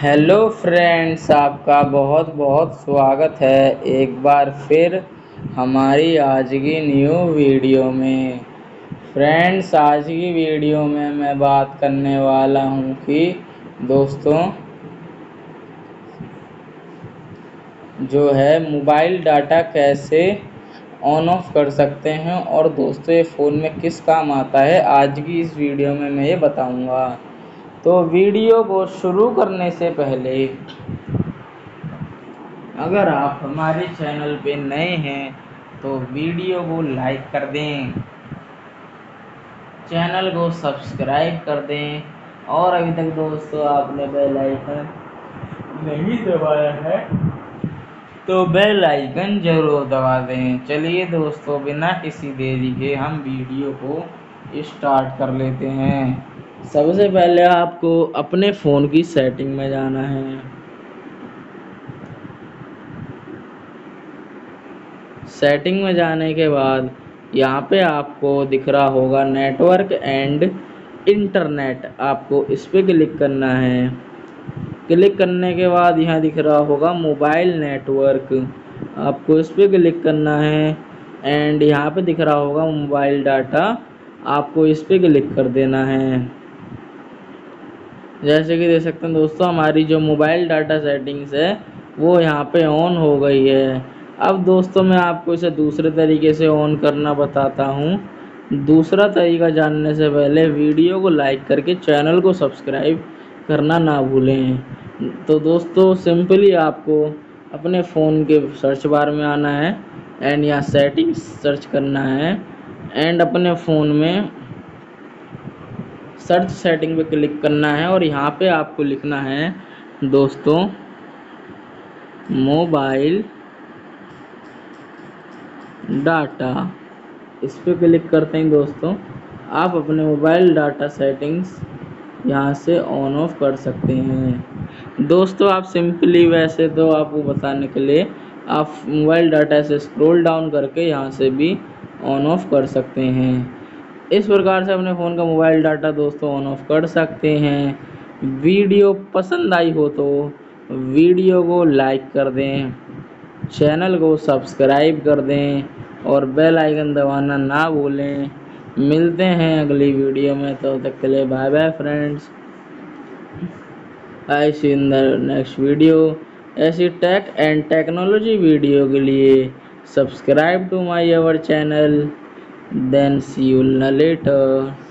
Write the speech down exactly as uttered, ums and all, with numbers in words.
Hello friends, आपका बहुत बहुत स्वागत है एक बार फिर हमारी आज की न्यू वीडियो में। फ्रेंड्स, आज की वीडियो में मैं बात करने वाला हूं कि दोस्तों जो है मोबाइल डाटा कैसे ऑन ऑफ कर सकते हैं और दोस्तों ये फ़ोन में किस काम आता है, आज की इस वीडियो में मैं ये बताऊंगा। तो वीडियो को शुरू करने से पहले अगर आप हमारे चैनल पे नए हैं तो वीडियो को लाइक कर दें, चैनल को सब्सक्राइब कर दें और अभी तक दोस्तों आपने बेल आइकन नहीं दबाया है तो बेल आइकन जरूर दबा दें। चलिए दोस्तों, बिना किसी देरी के हम वीडियो को स्टार्ट कर लेते हैं। सबसे पहले आपको अपने फ़ोन की सेटिंग में जाना है। सेटिंग में जाने के बाद यहाँ पे आपको दिख रहा होगा नेटवर्क एंड इंटरनेट, आपको इस पर क्लिक करना है। क्लिक करने के बाद यहाँ दिख रहा होगा मोबाइल नेटवर्क, आपको इस पर क्लिक करना है। एंड यहाँ पे दिख रहा होगा मोबाइल डाटा, आपको इस पर क्लिक कर देना है। जैसे कि देख सकते हैं दोस्तों, हमारी जो मोबाइल डाटा सेटिंग्स है वो यहाँ पे ऑन हो गई है। अब दोस्तों मैं आपको इसे दूसरे तरीके से ऑन करना बताता हूँ। दूसरा तरीका जानने से पहले वीडियो को लाइक करके चैनल को सब्सक्राइब करना ना भूलें। तो दोस्तों सिंपली आपको अपने फ़ोन के सर्च बार में आना है एंड यहाँ सेटिंग्स सर्च करना है एंड अपने फ़ोन में सर्च सेटिंग पे क्लिक करना है और यहाँ पे आपको लिखना है दोस्तों मोबाइल डाटा। इस पे क्लिक करते हैं दोस्तों, आप अपने मोबाइल डाटा सेटिंग्स यहाँ से ऑन ऑफ कर सकते हैं। दोस्तों आप सिंपली, वैसे तो आपको बताने के लिए आप मोबाइल डाटा से स्क्रॉल डाउन करके यहाँ से भी ऑन ऑफ कर सकते हैं। इस प्रकार से अपने फ़ोन का मोबाइल डाटा दोस्तों ऑन ऑफ कर सकते हैं। वीडियो पसंद आई हो तो वीडियो को लाइक कर दें, चैनल को सब्सक्राइब कर दें और बेल आइकन दबाना ना भूलें। मिलते हैं अगली वीडियो में, तब तो तक के लिए bye bye friends. I see in the next video. ऐसी टेक एंड टेक्नोलॉजी वीडियो के लिए subscribe to my our channel. Then see you letter.